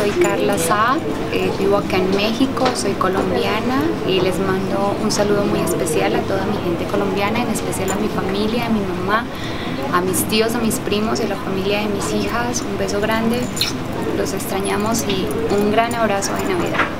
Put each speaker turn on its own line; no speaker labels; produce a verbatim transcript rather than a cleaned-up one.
soy Carla Sá, eh, vivo acá en México, soy colombiana y les mando un saludo muy especial a toda mi gente colombiana, en especial a mi familia, a mi mamá, a mis tíos, a mis primos y a la familia de mis hijas. Un beso grande, los extrañamos y un gran abrazo de Navidad.